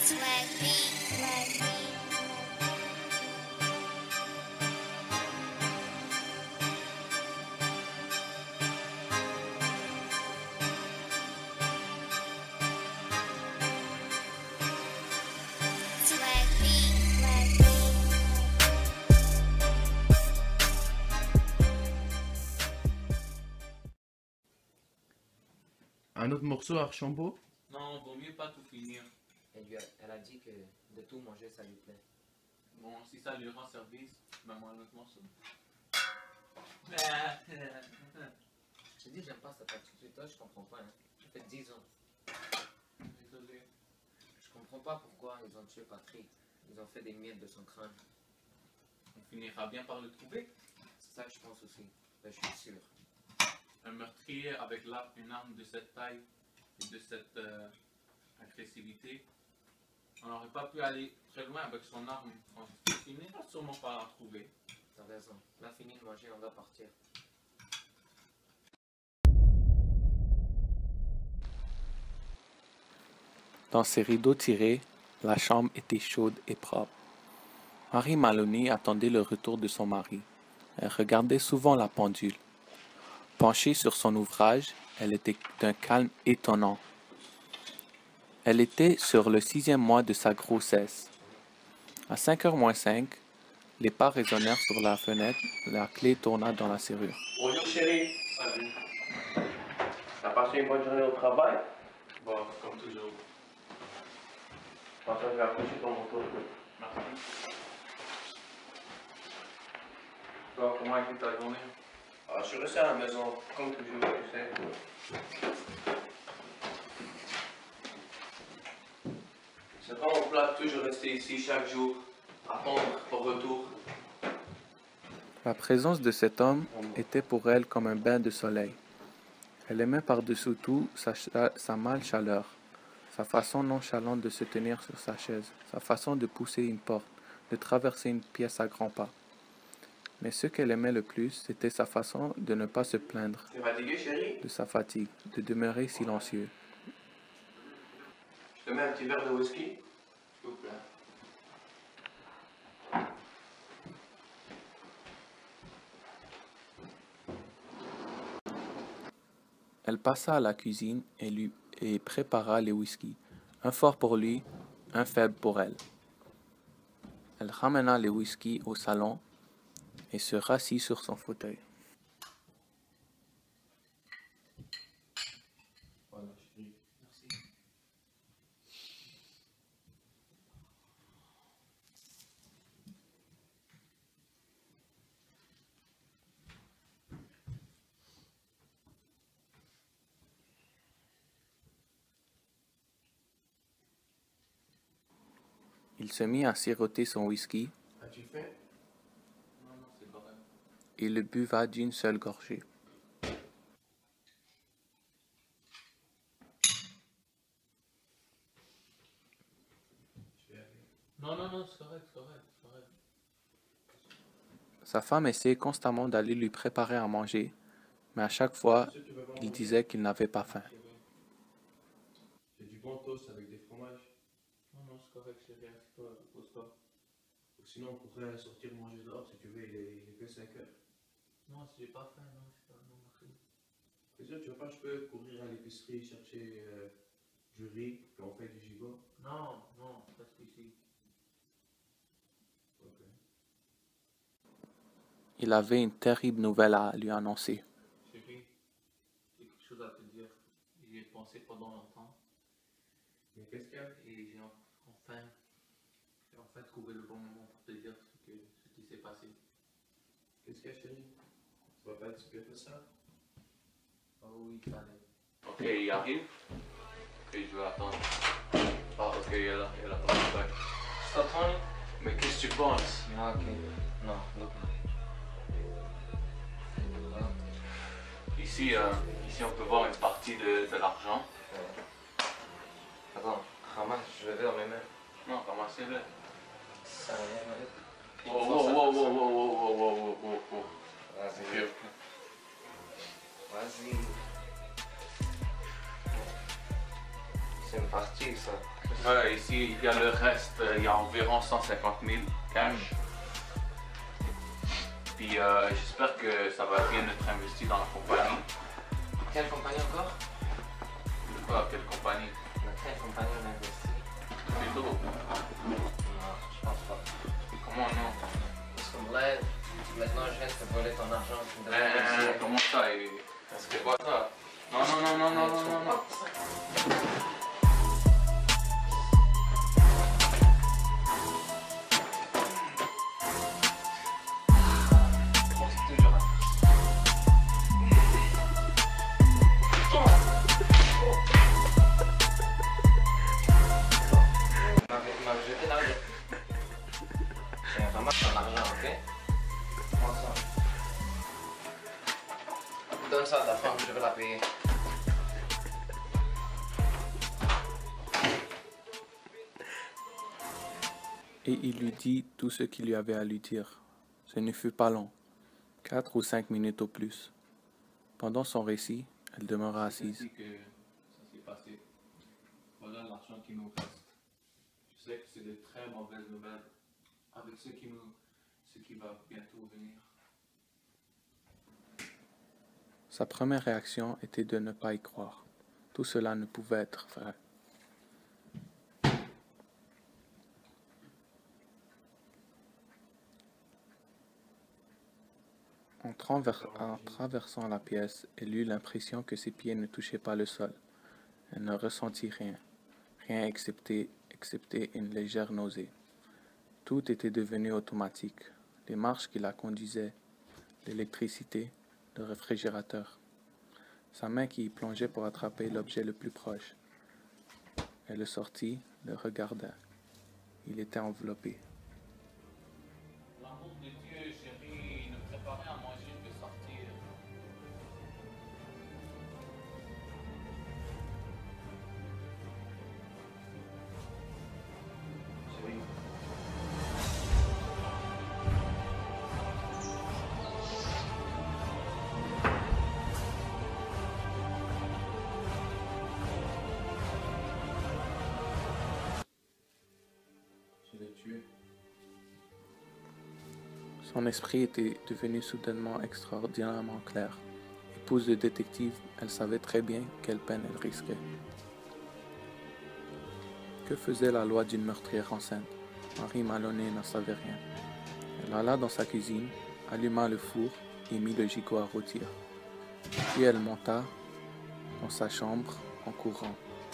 Un autre morceau à Archambault? Non, vaut mieux pas tout finir. Elle a dit que de tout manger, ça lui plaît. Bon, si ça lui rend service, mets-moi un autre morceau. Je dis, j'aime pas cette attitude. Toi, je comprends pas. Hein. Ça fait 10 ans. Désolé. Je comprends pas pourquoi ils ont tué Patrick. Ils ont fait des miettes de son crâne. On finira bien par le trouver. C'est ça que je pense aussi. Ben, je suis sûr. Un meurtrier avec une arme de cette taille et de cette agressivité, on n'aurait pas pu aller très loin avec son arme. On finira sûrement par la trouver. T'as raison. On a fini de manger, on va partir. Dans ses rideaux tirés, la chambre était chaude et propre. Marie Maloney attendait le retour de son mari. Elle regardait souvent la pendule. Penchée sur son ouvrage, elle était d'un calme étonnant. Elle était sur le 6e mois de sa grossesse. À 5h moins 5, les pas résonnèrent sur la fenêtre, la clé tourna dans la serrure. Bonjour chérie. Salut. T'as passé une bonne journée au travail? Bon, comme toujours. Attends, je vais accrocher ton manteau. Merci. Toi, comment a été ta journée? Ah, je suis resté à la maison, comme toujours, tu sais. C'est vraiment plat de toujours rester ici chaque jour, attendre ton retour. La présence de cet homme était pour elle comme un bain de soleil. Elle aimait par-dessous tout sa mâle chaleur, sa façon nonchalante de se tenir sur sa chaise, sa façon de pousser une porte, de traverser une pièce à grands pas. Mais ce qu'elle aimait le plus, c'était sa façon de ne pas se plaindre T'es fatigué, chérie? de sa fatigue, de demeurer silencieux. Je te mets un petit verre de whisky? S'il vous plaît. Elle passa à la cuisine et prépara les whisky, un fort pour lui, un faible pour elle. Elle ramena les whisky au salon et se rassit sur son fauteuil. Voilà, chérie. Merci. Il se mit à siroter son whisky As-tu faim? Non, c'est correct. et le buva d'une seule gorgée. Non, c'est correct. Sa femme essayait constamment d'aller lui préparer à manger, mais à chaque fois, il disait qu'il n'avait pas faim. J'ai du bon toast avec des fromages. Non, c'est correct, chérie. Pose-toi. Sinon, on pourrait sortir manger dehors si tu veux, il est que 5 heures. Non, si j'ai pas faim, non, merci. C'est sûr, tu veux pas, je peux courir à l'épicerie chercher du riz, puis on fait du gigot. Non, reste ici. Ok. Il avait une terrible nouvelle à lui annoncer. Chérie, j'ai quelque chose à te dire. J'y ai pensé pendant longtemps. Mais qu'est-ce qu'il y a? Et j'ai enfin trouvé le bon moment pour te dire ce qui s'est passé. Qu'est-ce qu'il y a, chérie? Tu vas pas expliquer tout ça? Oh oui, il fallait. Ok, il arrive. Ok, je vais attendre. Ah, ok, il est là, ouais. C'est Tony? Mais qu'est-ce que tu penses? Ah, ok. Non, look. Ici, on peut voir une partie de l'argent. Attends, ramasse, je vais vers mes mains. Non, ramassez-le. Ça rien, Wow. Vas-y. Ok. Vas-y. C'est une partie, ça. Ouais, ici, il y a le reste. Il y a environ 150 000 cash. Puis j'espère que ça va bien être investi dans la compagnie. Quelle compagnie encore? Quelle compagnie? Dans quelle compagnie on a investi? Plutôt. Non, je pense pas. Comment non? Parce que là, maintenant je viens de te voler ton argent. Tu me donnes investir. Comment ça? C'est quoi ça? Non, non, non, non, non, non, non, non. C'est toujours un. Il m'avait jeté là. J'ai vraiment ton argent, ok? Prends ça. Donne ça à ta femme, je vais la payer. Et il lui dit tout ce qu'il lui avait à lui dire. Ce ne fut pas long, 4 ou 5 minutes au plus. Pendant son récit, elle demeura assise. C'est ainsi que ça s'est passé. Voilà l'argent qui nous reste. Je sais que c'est de très mauvaises nouvelles avec ce qui va bientôt venir. Sa première réaction était de ne pas y croire. Tout cela ne pouvait être vrai. En traversant la pièce, elle eut l'impression que ses pieds ne touchaient pas le sol. Elle ne ressentit rien, rien excepté une légère nausée. Tout était devenu automatique. Les marches qui la conduisaient, l'électricité, le réfrigérateur. Sa main qui y plongeait pour attraper l'objet le plus proche. Elle le sortit, le regarda. Il était enveloppé. L'amour de Dieu, chérie, nous préparer à manger, je vais sortir. Chérie. Je l'ai tué. Son esprit était devenu soudainement extraordinairement clair. Épouse de détective, elle savait très bien quelle peine elle risquait. Que faisait la loi d'une meurtrière enceinte? Marie Maloney n'en savait rien. Elle alla dans sa cuisine, alluma le four et mit le gigot à rôtir. Puis elle monta dans sa chambre en courant.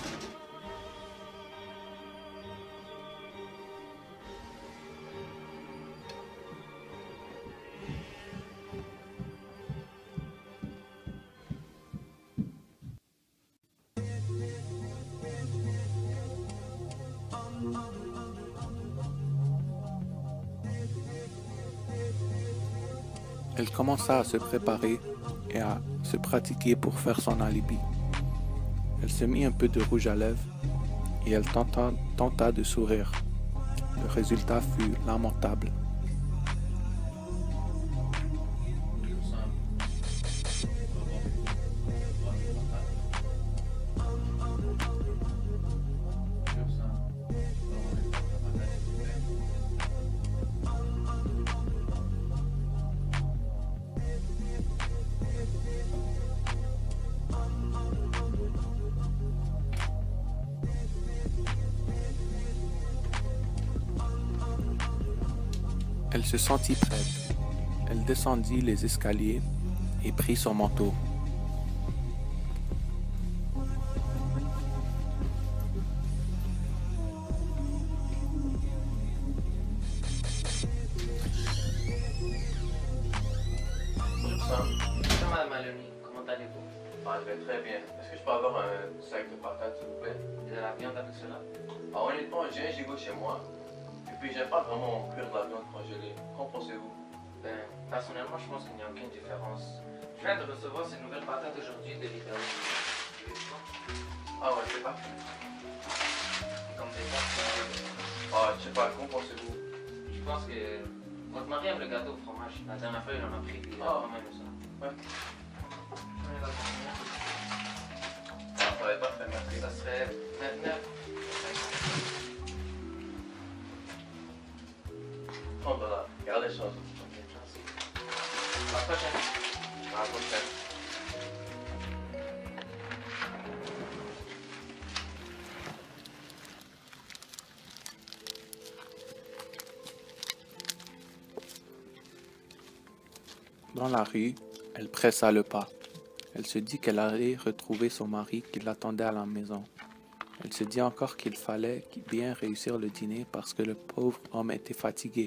Elle commença à se préparer et à se pratiquer pour faire son alibi. Elle se mit un peu de rouge à lèvres et elle tenta de sourire. Le résultat fut lamentable. Elle se sentit prête. Elle descendit les escaliers et prit son manteau. Bonjour Madame Maloney, comment allez-vous? Ah, je vais très bien. Est-ce que je peux avoir un sac de patates, s'il vous plaît? De la viande avec cela? Ah, honnêtement, j'ai un gigot chez moi. Et puis, j'aime pas vraiment cuire de la viande congelée. Qu'en pensez-vous? Ben, personnellement, je pense qu'il n'y a aucune différence. Je viens de recevoir ces nouvelles patates aujourd'hui de Lidl. Ah ouais, c'est parfait. Comme des pâtes. Ah, je sais pas, qu'en pensez-vous? Je pense que votre mari aime le gâteau au fromage. La dernière fois, il en a pris, puis il a Ah. quand même ça. Ouais. Je vais la prendre. Ah, ça va être parfait, merci. Ça serait 29. choses. Ok, merci. À la prochaine. À la prochaine. Dans la rue, elle pressa le pas. Elle se dit qu'elle allait retrouver son mari qui l'attendait à la maison. Elle se dit encore qu'il fallait bien réussir le dîner parce que le pauvre homme était fatigué.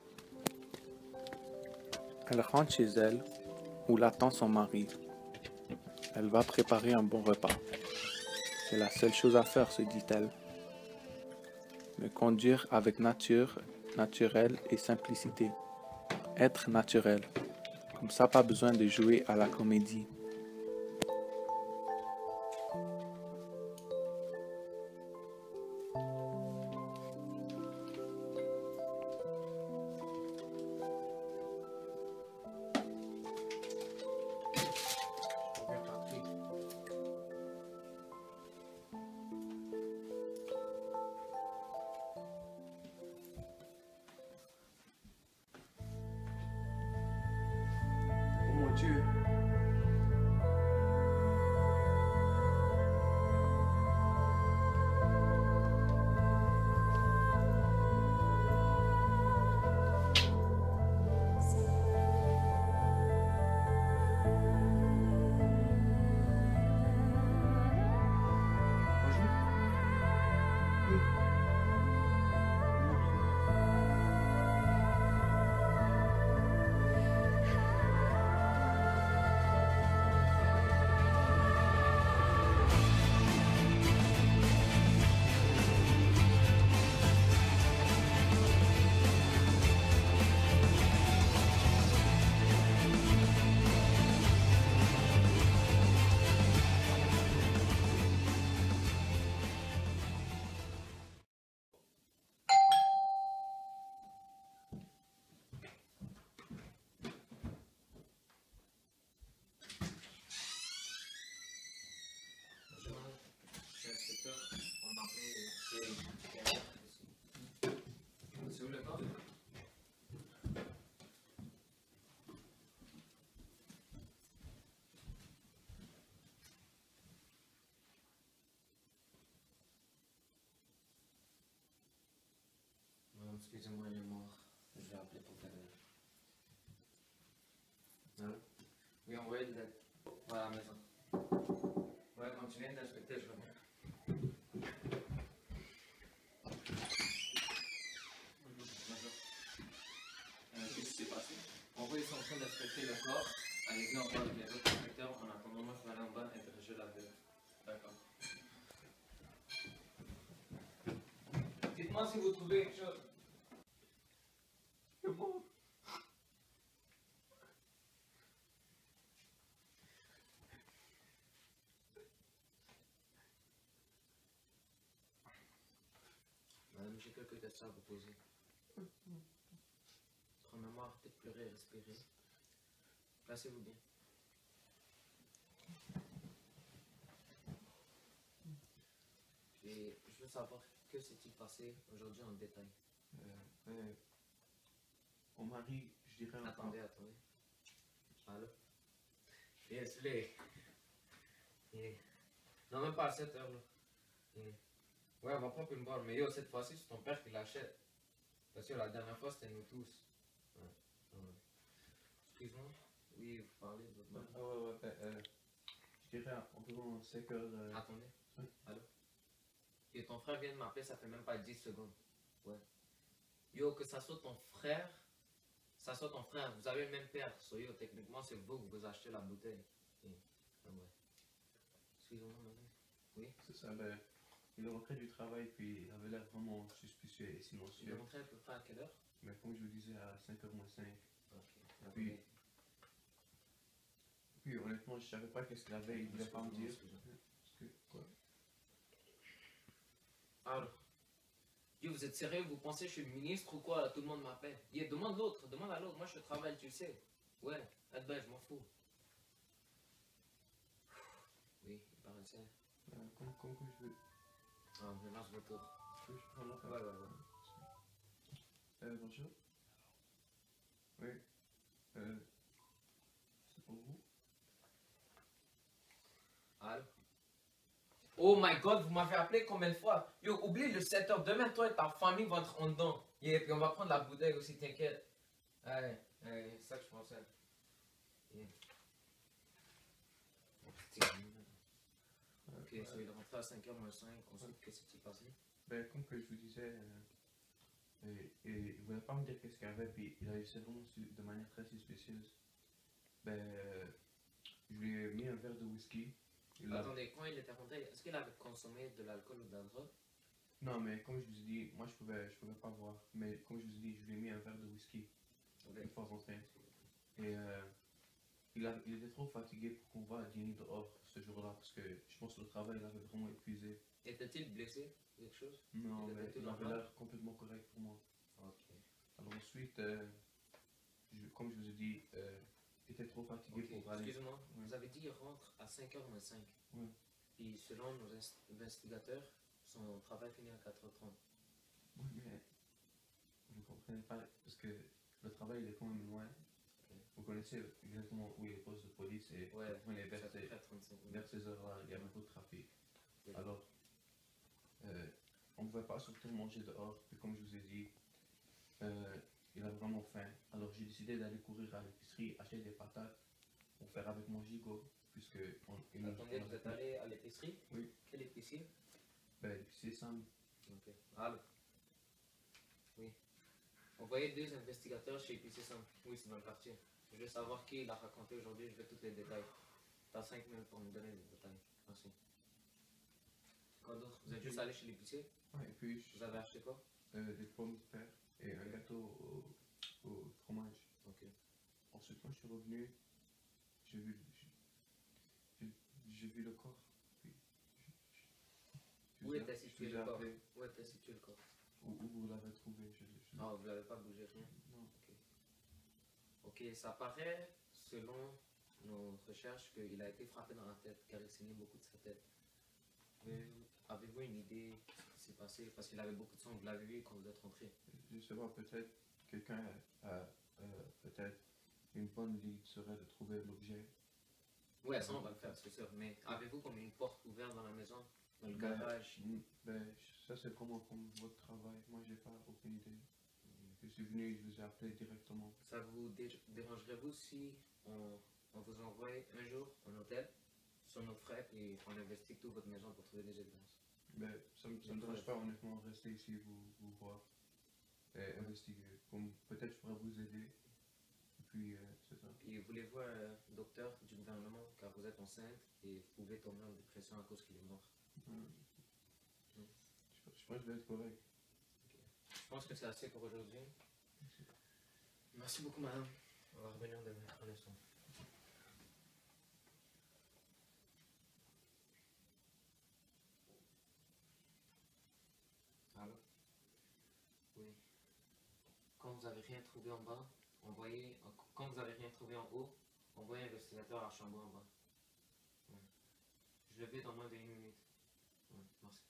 Elle rentre chez elle, où l'attend son mari. Elle va préparer un bon repas. C'est la seule chose à faire, se dit-elle. Me conduire avec naturel et simplicité. Être naturel. Comme ça, pas besoin de jouer à la comédie. Oh mon Dieu. Bonjour. Oui. C'est l'inspecteur. On m'a appelé. C'est où le corps? Non, excusez-moi, il est mort. Je vais appeler pour t'aider. Allô? Oui, envoyez de l'aide. Ouais, à la maison. Ouais, continuez d'inspecter, je reviens. Bonjour. Qu'est-ce qui s'est passé? En gros, ils sont en train d'inspecter le corps. Allez-y, on parle avec les autres inspecteurs. En attendant, moi, je vais aller en bas interroger la veille. D'accord. Dites-moi si vous trouvez quelque chose. Madame, j'ai quelques questions à vous poser. Premièrement, arrêtez de pleurer et respirer. Placez-vous bien. Et je veux savoir que s'est-il passé aujourd'hui en détail. Mon mari, je dirais encore. Attendez. Allô? Yes, les. Non, même pas à 7 heures là. Ouais, on va prendre une boire, mais yo, cette fois-ci, c'est ton père qui l'achète. Parce que la dernière fois, c'était nous tous. Ouais. Excuse-moi. Oui, vous parlez de votre mari. Ouais. Je dirais environ 5 heures. Attendez. Oui. Allô? Et ton frère vient de m'appeler, ça fait même pas 10 secondes. Ouais. Yo, que ça soit ton frère, vous avez le même père. So, yo, techniquement, c'est vous que vous achetez la bouteille. Ah ouais. Excusez-moi, madame. Oui? C'est ça, ben, il rentrait du travail, puis il avait l'air vraiment suspicieux et silencieux. Il est rentré à peu près à quelle heure? Mais comme je vous disais, à 5h moins 5. Ok. Puis, honnêtement, je savais pas qu'est-ce qu'il avait, il voulait pas me dire. Quoi? Alors, yo, vous êtes sérieux? Vous pensez que je suis le ministre ou quoi? Tout le monde m'appelle. Yo, demande à l'autre. Moi, je travaille, tu sais. Ouais, là-dedans, je m'en fous. Oui, il paraissait. Comme que je veux. Ah, je lance votre tour. Je peux prendre la Ouais. Bonjour. Oui. C'est pour vous? Allô? Oh my god, vous m'avez appelé combien de fois? Yo, oublie le 7h. Demain, toi et ta famille vont être en dedans. Et puis on va prendre la bouteille aussi, t'inquiète. Ouais, c'est ça que je pensais. Yeah. Ok, so il est rentré à 5h moins 5. Ensuite, qu'est-ce qui s'est passé? Ben, comme que je vous disais, il voulait pas me dire qu'est-ce qu'il y avait, puis il agissait vraiment de manière très suspicieuse. Ben, je lui ai mis un verre de whisky. Attendez, quand il était rentré, est-ce qu'il avait consommé de l'alcool ou de la drogue? Non, mais comme je vous ai dit, moi je pouvais pas voir. Mais comme je vous ai dit, je lui ai mis un verre de whisky une fois rentré. Et il était trop fatigué pour qu'on va dîner dehors ce jour-là, parce que je pense que le travail l'avait vraiment épuisé. Était-il blessé? Quelque chose? Non, Il mais était il avait l'air complètement correct pour moi. Ok. Alors ensuite, comme je vous ai dit, il était trop fatigué Ok, pour aller. excusez-moi, Ouais. vous avez dit il rentre à 5h moins 5. Ouais. Puis selon nos investigateurs, son travail finit à 4h30. Oui, mais vous comprenez pas, parce que le travail il est quand même loin. Vous connaissez exactement où est les postes de police et Ouais, vous comprenez, ça fait près 35 minutes. vers ces heures-là, il y a beaucoup de trafic. Oui. Alors, on ne pouvait pas sortir manger dehors, puis comme je vous ai dit, il a vraiment faim. Alors j'ai décidé d'aller courir à l'épicerie, acheter des patates pour faire avec mon gigot, puisque Attendez, vous êtes allé à l'épicerie? Oui. Quelle épicerie? Ben, l'épicerie Sam. Ok. Allô? Oui. Envoyez 2 investigateurs chez Épicier Sam. Oui, c'est dans le quartier. Je veux savoir qui il a raconté aujourd'hui, je veux tous les détails. T'as 5 minutes pour me donner les détails. Merci. Quoi d'autre? Vous êtes juste allé chez l'épicier? Ouais, et puis Vous avez acheté quoi? des pommes de terre et un gâteau au fromage. Ok. Ensuite, quand je suis revenu, j'ai vu, j'ai vu le corps. Puis, Où était situé je vous ai le corps? appelé. Où était situé le corps? Où vous l'avez trouvé? Ah, vous l'avez pas bougé, rien? Non. Ok, ça paraît, selon nos recherches, qu'il a été frappé dans la tête, car il saignait beaucoup de sa tête. Avez-vous une idée de ce qui s'est passé? Parce qu'il avait beaucoup de sang, vous l'avez vu quand vous êtes rentré. Je sais pas, peut-être quelqu'un a peut-être une bonne idée serait de trouver l'objet. Ouais, ça on va le faire, c'est sûr. Mais avez-vous comme une porte ouverte dans la maison? Dans le garage? Ben, ça c'est vraiment comme votre travail. Moi, j'ai pas aucune idée. Je suis venu, je vous ai appelé directement. Ça vous dérangerait-vous si on vous envoie un jour en hôtel sur nos frais et on investigue toute votre maison pour trouver des évidences? Ben, ça me dérange pas honnêtement rester ici vous voir et investiguer. Comme peut-être je pourrais vous aider. Et puis c'est ça. Et voulez-vous un docteur du gouvernement car vous êtes enceinte et vous pouvez tomber en dépression à cause qu'il est mort? Je pense que je vais être correct. Je pense que c'est assez pour aujourd'hui. Merci beaucoup, madame. On va revenir demain. Un instant. Allô? Oui. Quand vous n'avez rien trouvé en bas, quand vous n'avez rien trouvé en haut, envoyez un investigateur à Chambon en bas. Ouais. Je le vais dans moins de 1 minute. Ouais, merci.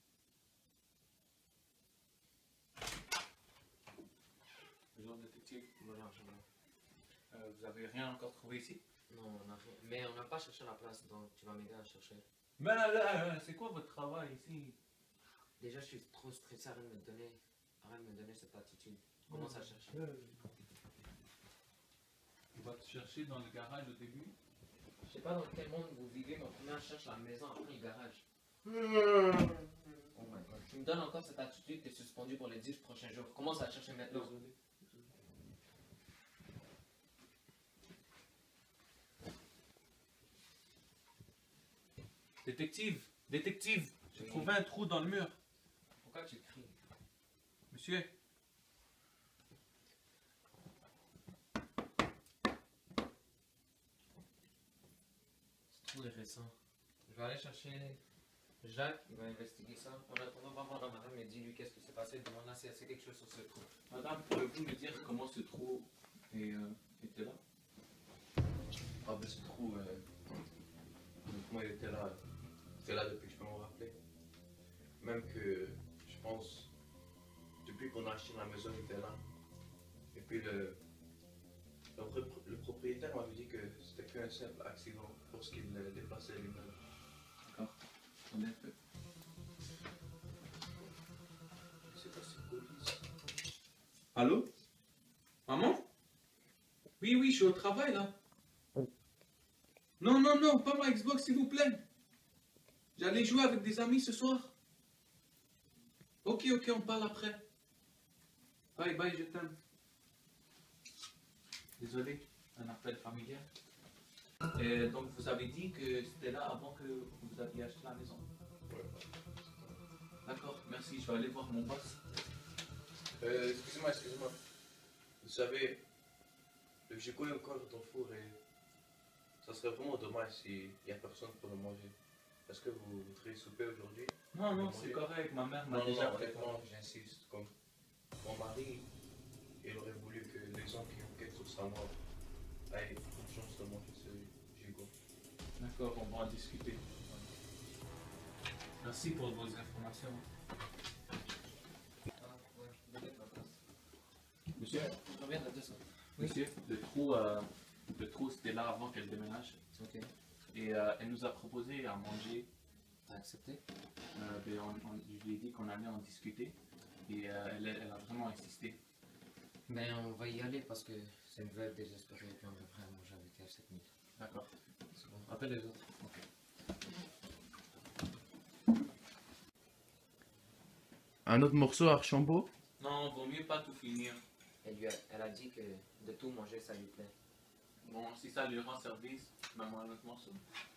Bonjour détective. Bonjour, Chambon. Vous avez rien encore trouvé ici? Non, on n'a rien. Mais on n'a pas cherché la place, donc tu vas m'aider à chercher. Mais là, c'est quoi votre travail ici? Déjà, je suis trop stressé, arrête de me donner cette attitude. Commence à chercher. On va te chercher dans le garage au début. Je sais pas dans quel monde vous vivez, mais première cherche la maison, après le garage. Oh my god. Tu me donnes encore cette attitude, t'es suspendu pour les 10 prochains jours. Commence à chercher maintenant. Désolé. Détective, j'ai Oui. trouvé un trou dans le mur. Pourquoi tu cries? Monsieur, C'est trop récent. Je vais aller chercher Jacques, il va investiguer ça. En attendant, va voir la madame et dis-lui qu'est-ce qui s'est passé. Demande-la si elle sait quelque chose sur ce trou. madame, pouvez-vous me dire comment ce trou était là? Ah ben ce trou, honnêtement il était là depuis que je peux me rappeler. Même que je pense, depuis qu'on a acheté la maison il était là. Et puis un simple accident lorsqu'il déplaçait l'immeuble. D'accord. On est fait. C'est pas si police. Allô? Maman? Oui, oui, je suis au travail là. Non, non, non, pas ma Xbox s'il vous plaît. J'allais jouer avec des amis ce soir. Ok, ok, on parle après. Bye, bye, je t'aime. Désolé, un appel familial. Et donc vous avez dit que c'était là avant que vous aviez acheté la maison. Ouais. D'accord, merci, je vais aller voir mon boss. Excusez-moi, excusez-moi. Vous savez, le gigot est encore dans le four et ça serait vraiment dommage s'il n'y a personne pour le manger. Est-ce que vous voudriez souper aujourd'hui? Non, non, c'est correct, ma mère m'a Non, déjà non, préparé. honnêtement, j'insiste. Comme mon mari, il aurait voulu que les gens qui ont quelque chose à moi aient une chance de manger ce gigot. D'accord, on va en discuter. Merci pour vos informations. Monsieur, Je reviens dans 2 secondes. monsieur, le trou c'était là avant qu'elle déménage. Ok. Et elle nous a proposé à manger. T'as accepté? Je lui ai dit qu'on allait en discuter. Et elle a vraiment insisté. Ben, on va y aller parce que c'est une veuve désespérée et puis on est prêt à manger avec elle cette nuit. D'accord. C'est bon. Appelle les autres. Ok. Un autre morceau Archambault? Non, vaut mieux pas tout finir. Elle a dit que de tout manger, ça lui plaît. Bon, si ça lui rend service, mets-moi un autre morceau.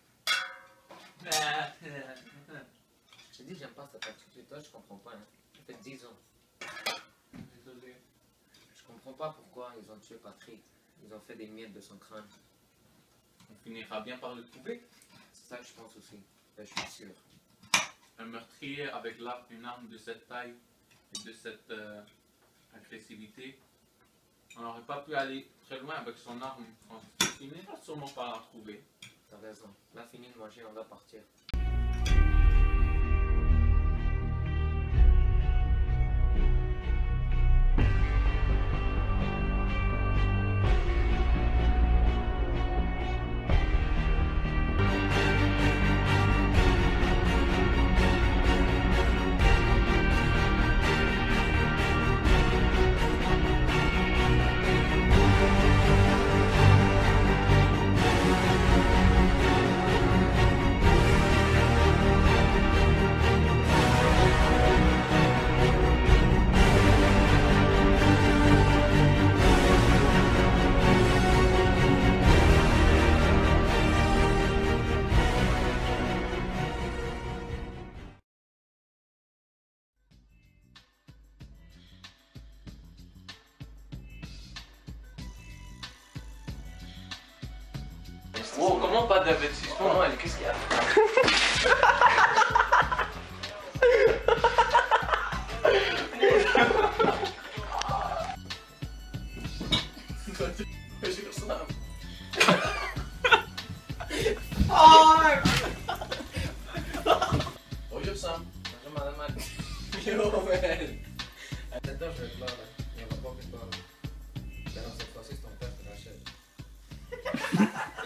Je te dis, j'aime pas cette attitude. Toi, je comprends pas. Hein. Ça fait 10 ans. Désolé. Je comprends pas pourquoi ils ont tué Patrick. Ils ont fait des miettes de son crâne. On finira bien par le trouver. C'est ça que je pense aussi. Ben, je suis sûr. Un meurtrier avec une arme de cette taille et de cette agressivité, on n'aurait pas pu aller très loin avec son arme. On finira sûrement par la trouver. T'as raison. Là, fini de manger, on va partir. Oh, comment pas d'investissement? Noël, qu'est-ce qu'il y a? Bonjour Sam. Bonjour, madame Anne. Yo, man. Attends, je vais te voir là. Il y a un rapport que je dois. Mais non, cette fois-ci, c'est ton père qui l'achète.